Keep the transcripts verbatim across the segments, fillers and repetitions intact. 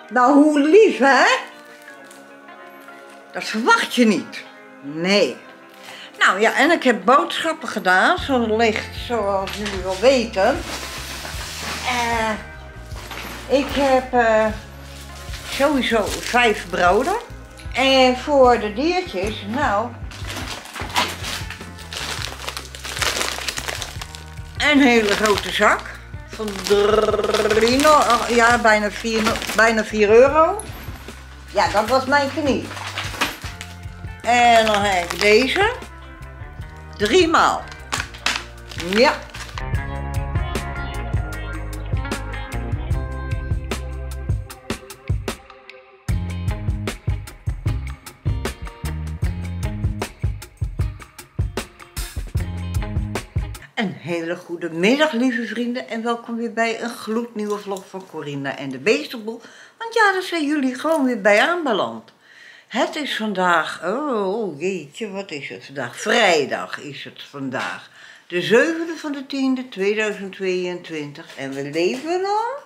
Nou, hoe lief, hè? Dat verwacht je niet. Nee. Nou ja, en ik heb boodschappen gedaan, zo licht zoals jullie wel weten. Uh, ik heb uh, sowieso vijf broden. En voor de diertjes, nou, een hele grote zak van drie, ja, bijna vier, bijna vier euro. Ja, dat was mijn knie. En dan heb ik deze. Drie maal. Ja. Een hele goede middag, lieve vrienden, en welkom weer bij een gloednieuwe vlog van Corinna en de Beestenboel. Want ja, daar zijn jullie gewoon weer bij aanbeland. Het is vandaag, oh jeetje, wat is het vandaag? Vrijdag is het vandaag. De zevende van de tiende, tweeduizend tweeëntwintig. En we leven nog?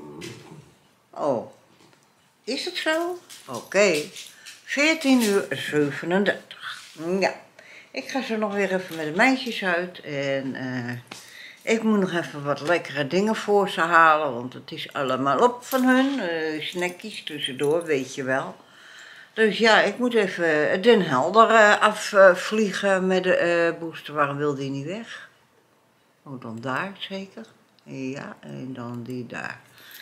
Oh, is het zo? Oké, okay. veertien uur zevenendertig. Ja. Ik ga zo nog weer even met de meisjes uit en uh, ik moet nog even wat lekkere dingen voor ze halen, want het is allemaal op van hun, uh, snackjes tussendoor, weet je wel. Dus ja, ik moet even Den Helder uh, afvliegen uh, met de uh, booster. Waarom wil die niet weg? Oh, dan daar zeker? Ja, en dan die daar.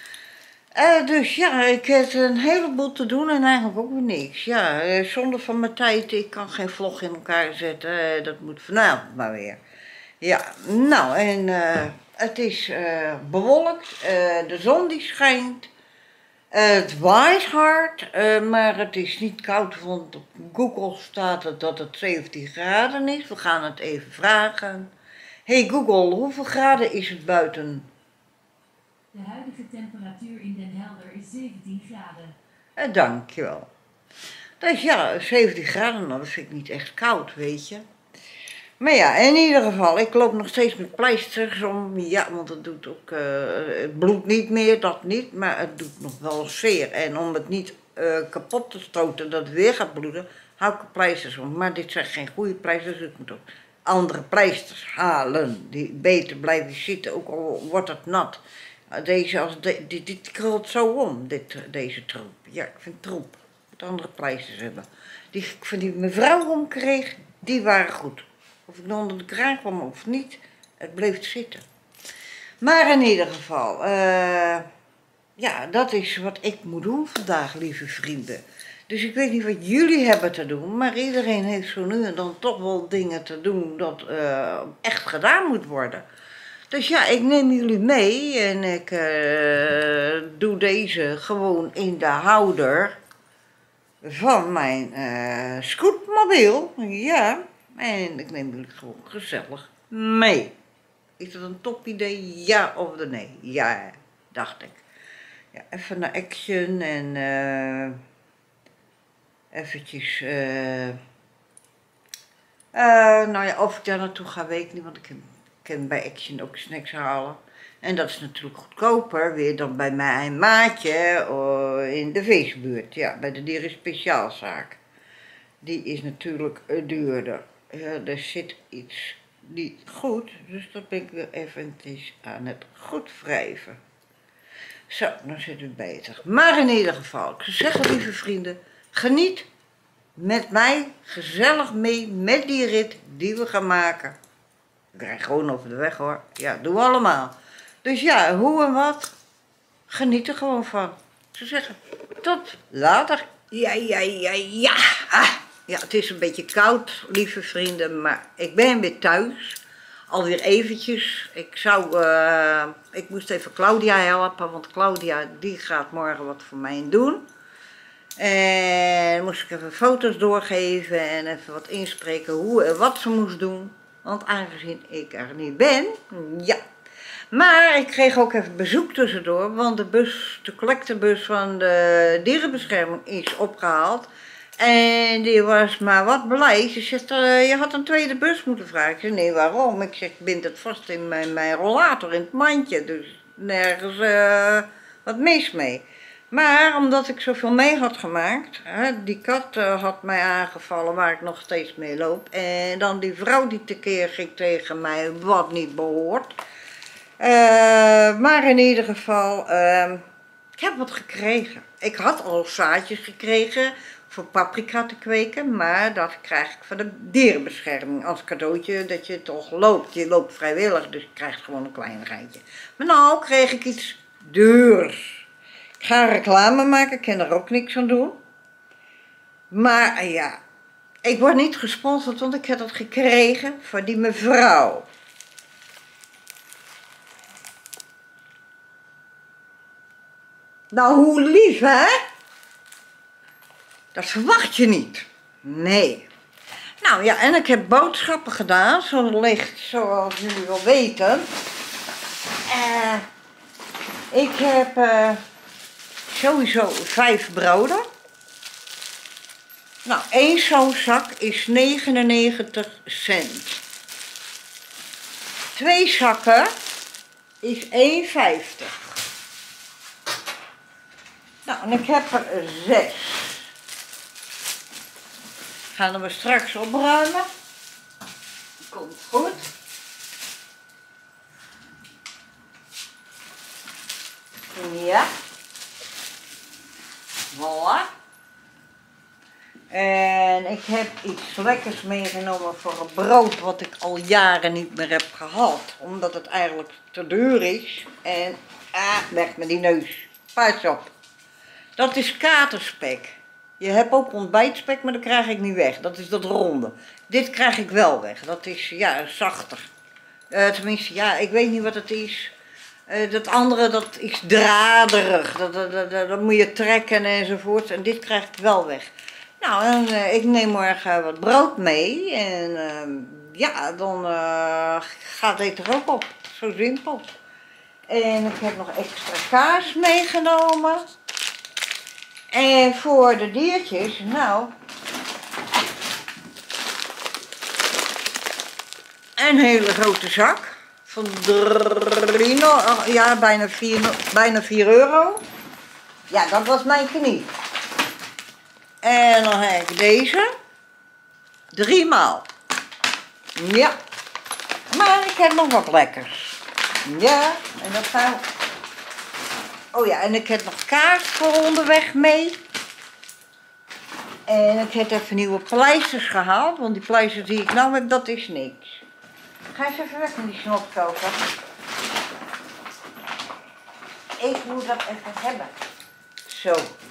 Uh, dus ja, ik heb een heleboel te doen en eigenlijk ook weer niks. Ja, uh, zonde van mijn tijd, ik kan geen vlog in elkaar zetten, uh, dat moet vanavond maar weer. Ja, nou en uh, het is uh, bewolkt, uh, de zon die schijnt, uh, het waait hard, uh, maar het is niet koud, want op Google staat het dat het zeventien graden is. We gaan het even vragen. Hey Google, hoeveel graden is het buiten? De huidige temperatuur in Den Helder is zeventien graden. Eh, dankjewel. Dus ja, zeventien graden, nou, dat vind ik niet echt koud, weet je. Maar ja, in ieder geval, ik loop nog steeds met pleisters om. Ja, want het doet ook, uh, het bloedt niet meer, dat niet, maar het doet nog wel zeer. En om het niet uh, kapot te stoten, dat het weer gaat bloeden, hou ik er pleisters om. Maar dit zijn geen goede pleisters, dus ik moet ook andere pleisters halen, die beter blijven zitten, ook al wordt het nat. Deze, als de, dit, dit krult zo om, dit, deze troep. Ja, ik vind troep. Ik moet andere pleisters hebben. Die ik van die mevrouw omkreeg, die waren goed. Of ik nou onder de kraan kwam of niet, het bleef zitten. Maar in ieder geval, uh, ja, dat is wat ik moet doen vandaag, lieve vrienden. Dus ik weet niet wat jullie hebben te doen, maar iedereen heeft zo nu en dan toch wel dingen te doen dat uh, echt gedaan moet worden. Dus ja, ik neem jullie mee en ik uh, doe deze gewoon in de houder van mijn uh, scootmobiel. Ja, en ik neem jullie gewoon gezellig mee. Is dat een top idee? Ja of nee? Ja, dacht ik. Ja, even naar Action en uh, eventjes, uh, uh, nou ja, of ik daar naartoe ga, weet ik niet, want ik heb... Ik kan bij Action ook snacks halen. En dat is natuurlijk goedkoper weer dan bij mijn maatje uh, in de feestbuurt. Ja, bij de Dieren Speciaalzaak. Die is natuurlijk uh, duurder. Ja, er zit iets niet goed, dus dat ben ik weer eventjes aan het goed wrijven. Zo, dan zit het beter. Maar in ieder geval, ik zou zeggen, lieve vrienden, geniet met mij gezellig mee met die rit die we gaan maken. Ik rijd gewoon over de weg hoor. Ja, doen we allemaal. Dus ja, hoe en wat, geniet er gewoon van. Ik zou zeggen, tot later. Ja, ja, ja, ja. Ah, ja, het is een beetje koud, lieve vrienden, maar ik ben weer thuis. Alweer eventjes. Ik zou, uh, ik moest even Claudia helpen, want Claudia die gaat morgen wat voor mij doen. En moest ik even foto's doorgeven en even wat inspreken hoe en wat ze moest doen. Want aangezien ik er niet ben, ja. Maar ik kreeg ook even bezoek tussendoor, want de bus, de collectebus van de dierenbescherming is opgehaald. En die was maar wat blij. Ze zegt, uh, je had een tweede bus moeten vragen. Ik zeg, nee, waarom? Ik zeg, ik bind het vast in mijn, mijn rollator, in het mandje. Dus nergens uh, wat mis mee. Maar omdat ik zoveel mee had gemaakt, hè, die kat uh, had mij aangevallen waar ik nog steeds mee loop. En dan die vrouw die tekeer ging tegen mij, wat niet behoort. Uh, maar in ieder geval, uh, ik heb wat gekregen. Ik had al zaadjes gekregen voor paprika te kweken, maar dat krijg ik van de dierenbescherming als cadeautje, dat je toch loopt. Je loopt vrijwillig, dus je krijgt gewoon een kleinigheidje. Maar nou kreeg ik iets duurs. Ik ga reclame maken, ik kan er ook niks aan doen. Maar uh, ja, ik word niet gesponsord, want ik heb dat gekregen van die mevrouw. Nou, hoe lief, hè? Dat verwacht je niet. Nee. Nou ja, en ik heb boodschappen gedaan, zo ligt, zoals jullie wel weten. Uh, ik heb uh, sowieso vijf broden. Nou, één zo'n zak is negenennegentig cent. Twee zakken is één vijftig. Nou, en ik heb er zes. Gaan we straks opruimen. Komt goed. Ja. Voilà. En ik heb iets lekkers meegenomen voor een brood wat ik al jaren niet meer heb gehad. Omdat het eigenlijk te duur is. En, ah, weg met die neus. Pas op. Dat is katerspek. Je hebt ook ontbijtspek, maar dat krijg ik niet weg. Dat is dat ronde. Dit krijg ik wel weg. Dat is, ja, zachter. Uh, tenminste, ja, ik weet niet wat het is. Uh, dat andere, dat is draderig. Dat, dat, dat, dat moet je trekken enzovoort. En dit krijg ik wel weg. Nou, en, uh, ik neem morgen wat brood mee. En uh, ja, dan uh, gaat dit er ook op. Zo simpel. En ik heb nog extra kaas meegenomen. En voor de diertjes, nou, een hele grote zak van drie, ja, bijna vier, bijna vier euro. Ja, dat was mijn knie. En dan heb ik deze, drie maal. Ja, maar ik heb nog wat lekkers. Ja, en dat gaan we... Oh ja, en ik heb nog kaas voor onderweg mee. En ik heb even nieuwe pleisters gehaald, want die pleisters die ik nou heb, dat is niks. Ga eens even weg met die snotkoker. Ik moet dat even hebben. Zo.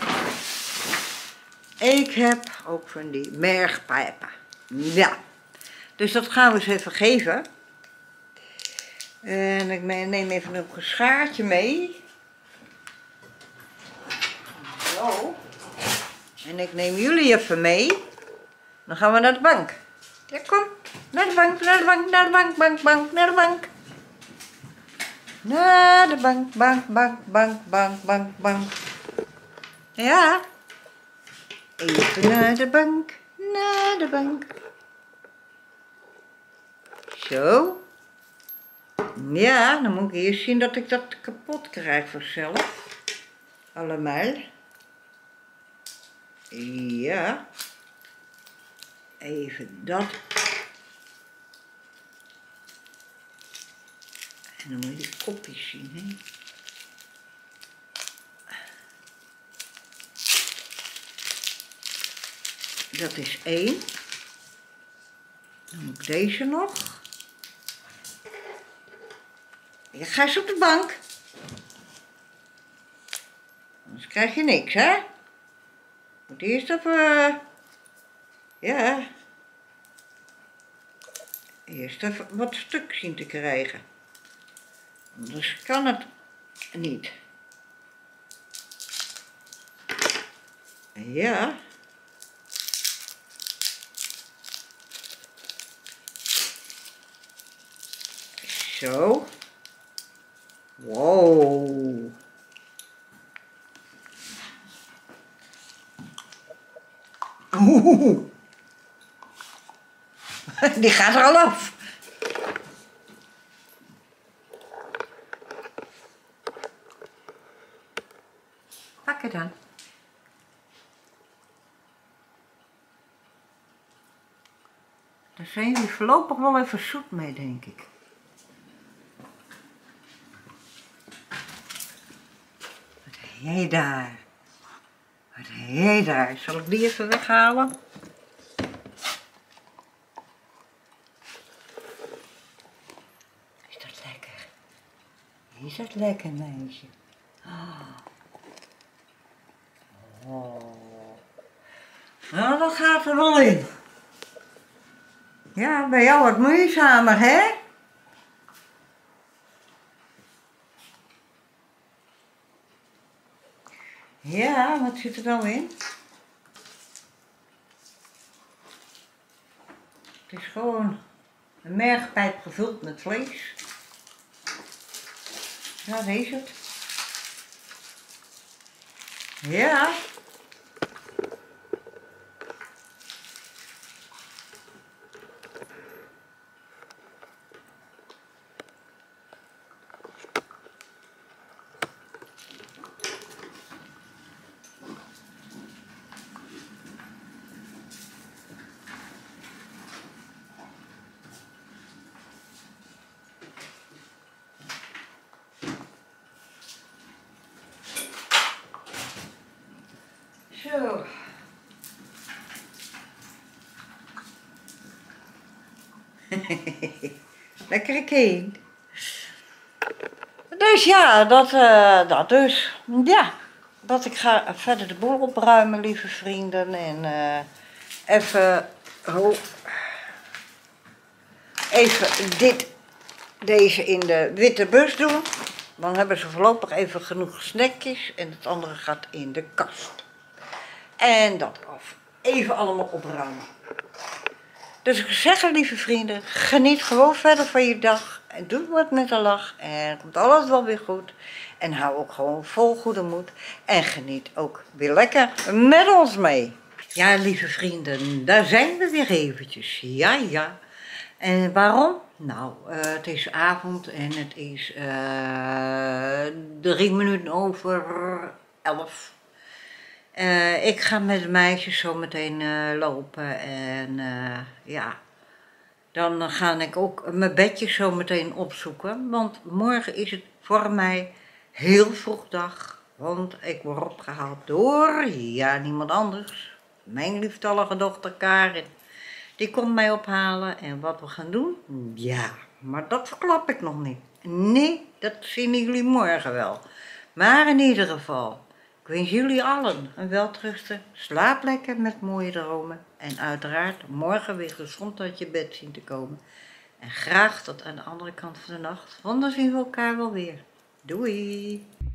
Ik heb ook van die mergpijpen. Ja. Dus dat gaan we eens even geven. En ik neem even een schaartje mee. Zo. En ik neem jullie even mee. Dan gaan we naar de bank. Ja, kom. Naar de bank, naar de bank, naar de bank, bank, bank, naar de bank. Naar de bank, bank, bank, bank, bank, bank, bank. Ja. Even naar de bank, naar de bank. Zo. Ja, dan moet ik eerst zien dat ik dat kapot krijg vanzelf. Allemaal. Ja. Even dat. En dan moet je de kopjes zien, hè. Dat is één. Dan moet ik deze nog. Ja, ga eens op de bank. Anders krijg je niks, hè? Moet eerst even... Ja. Eerst even wat stuk zien te krijgen. Anders kan het niet. Ja. Zo. Wow. Oeh. Die gaat er al af. Pak het dan. Daar zijn jullie voorlopig wel even zoet mee, denk ik. Wat heb jij daar? Wat heb jij daar? Zal ik die even weghalen? Is dat lekker? Is dat lekker, meisje? Oh. Nou, dat gaat er wel in. Ja, bij jou wat moeizamer, hè? Ja, wat zit er nou in? Het is gewoon een mergpijp gevuld met vlees. Ja, dat is het. Ja. Zo. Lekkere kind. Dus ja, dat, uh, dat dus. Ja, dat ik ga verder de boel opruimen, lieve vrienden. En uh, even, oh, even dit, deze in de witte bus doen. Dan hebben ze voorlopig even genoeg snackjes en het andere gaat in de kast. En dat af. Even allemaal opruimen. Dus ik zeg, lieve vrienden, geniet gewoon verder van je dag. En doe wat met een lach. En komt alles wel weer goed. En hou ook gewoon vol goede moed. En geniet ook weer lekker met ons mee. Ja, lieve vrienden, daar zijn we weer eventjes. Ja, ja. En waarom? Nou, uh, het is avond en het is uh, drie minuten over elf. Uh, ik ga met de meisjes zo meteen uh, lopen en uh, ja, dan ga ik ook mijn bedje zo meteen opzoeken. Want morgen is het voor mij heel vroeg dag, want ik word opgehaald door, ja, niemand anders. Mijn lieftallige dochter Karin, die komt mij ophalen en wat we gaan doen, ja, maar dat verklap ik nog niet. Nee, dat zien jullie morgen wel. Maar in ieder geval, ik wens jullie allen een welterusten, slaap lekker met mooie dromen en uiteraard morgen weer gezond uit je bed zien te komen. En graag tot aan de andere kant van de nacht, want dan zien we elkaar wel weer. Doei!